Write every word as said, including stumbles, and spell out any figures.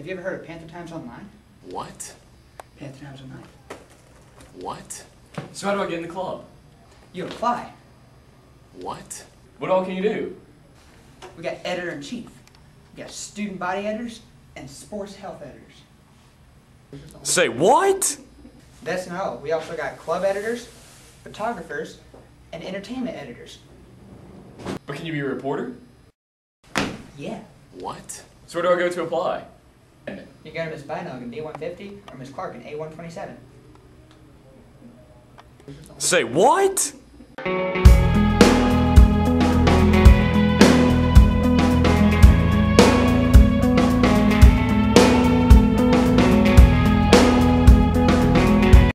you ever heard of Panthers Online? What? Panthers Online. What? So how do I get in the club? You apply. What? What all can you do? We got editor-in-chief. We got student body editors and sports health editors. Say what? That's not all. We also got club editors, photographers, and entertainment editors. But can you be a reporter? Yeah. What? So where do I go to apply? You go to Miss Beinog in D one fifty or Miss Clark in A one twenty-seven. Say what?